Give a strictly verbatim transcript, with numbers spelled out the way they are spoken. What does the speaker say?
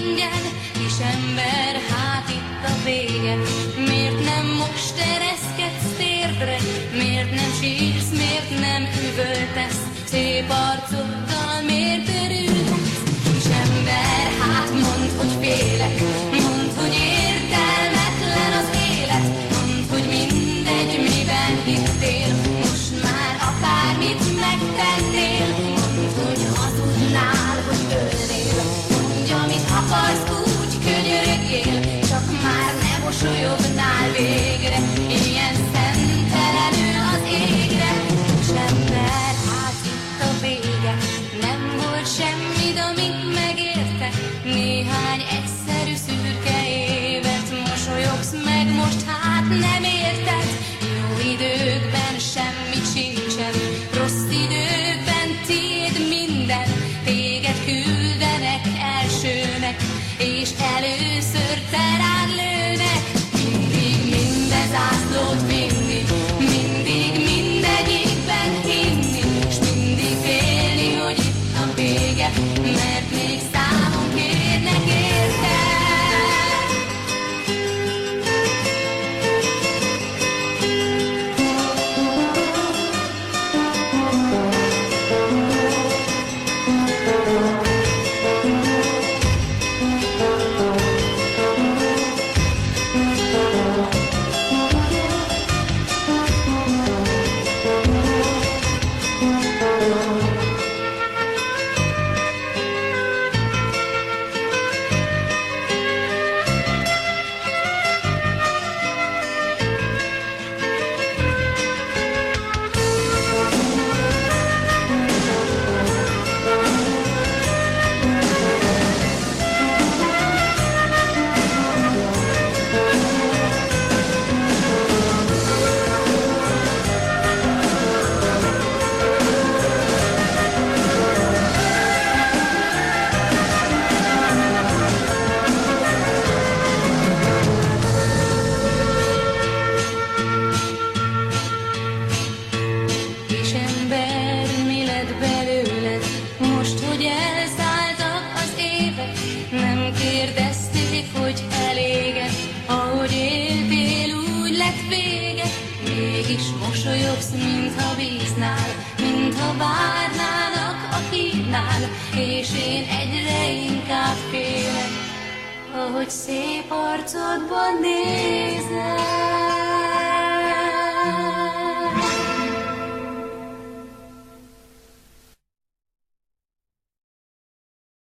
mondjad, kisember, hát itt a vége. Miért nem most ereszkedsz térdre? Miért nem sírsz, miért nem üvöltesz? Szép arcoddal miért örülsz? Kisember, hát mondd, hogy félek. Mondd, hogy értelmetlen az élet. Mondd, hogy mindegy, miben hittél. Most már akármit megtennél. Mondd, hogy hazudnál, hogy ölnél. Mondj, amit akarsz, úgy könyörögjél. Csak már ne mosolyognál végre. Ilyen szentelenül az égre. Kisember, hát itt a vége. Nem volt semmid, amit megérte. Néhány egyszerű szürke évet. Mosolyogsz meg most, hát nem érted. Jó időkben semmit sincsen. Rossz időkben tiéd minden. Téged küldenek elsőnek, és először te rád lőnek. Mindig minden zászlót vinni, mindig mindegyikben hinni, s mindig félni, hogy itt a vége, mert még számon kérnek érte. Mégis mosolyogsz, mintha bíznál, mintha várnának a hídnál, és én egyre inkább félek, ahogy szép arcodban nézel.